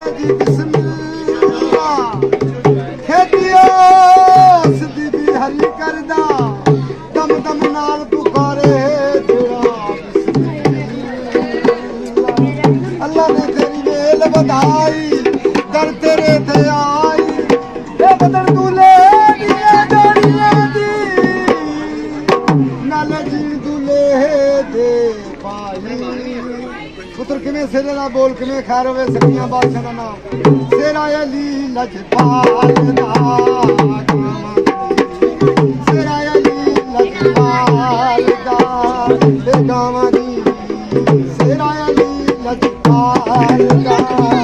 पुत्र किमें सिरे ना बोल किमें खैर वे सखियां बादशाह दा नाम सेरा अली लजपाल दा सेरा अली लजपाल दा ते गावां दी सेरा अली लजपाल दा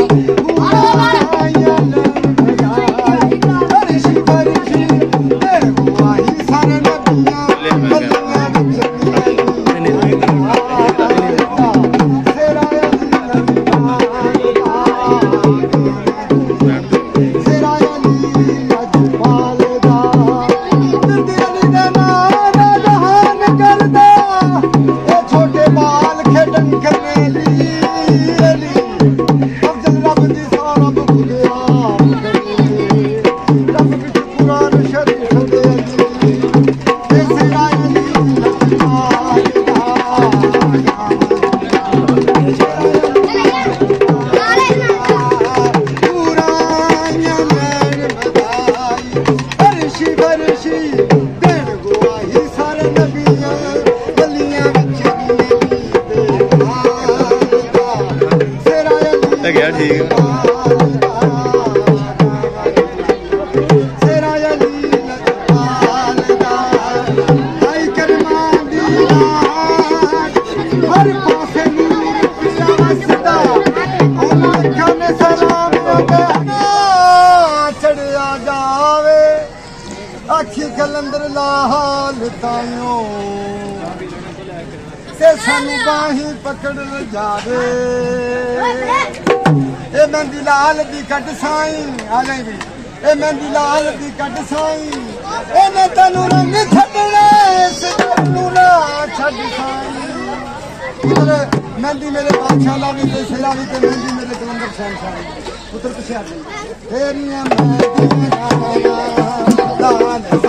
गया ठीक आखी कलंदर लाल ताइयों ते सानू बाही पकड़ ले जावे ए मेहंदी लाल दी कट साई आ गई भी ए मेहंदी लाल दी कट साई एने तनु रंग छड़ने सिनु ना छड़ साई पुत्र मेहंदी मेरे बादशाह ला भी ते सिरा भी ते मेहंदी मेरे कलंदर शहंशाह पुत्र पीछे आ गई तेरी मेहंदी लाल